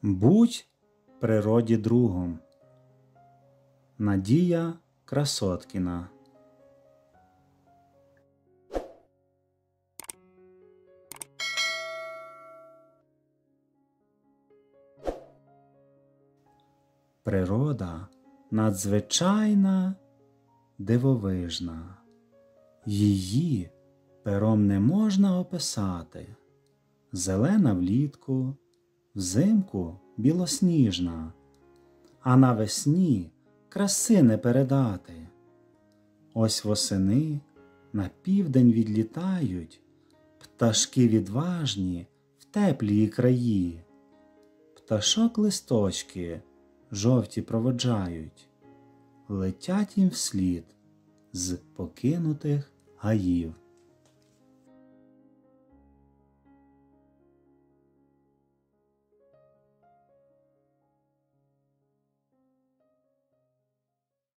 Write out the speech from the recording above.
Будь природі другом. Надія Красоткіна. Природа надзвичайна, дивовижна. Її пером не можна описати. Зелена влітку, взимку білосніжна, а навесні краси не передати. Ось восени на південь відлітають пташки відважні в теплі краї. Пташок листочки жовті проводжають, летять їм вслід з покинутих гаїв.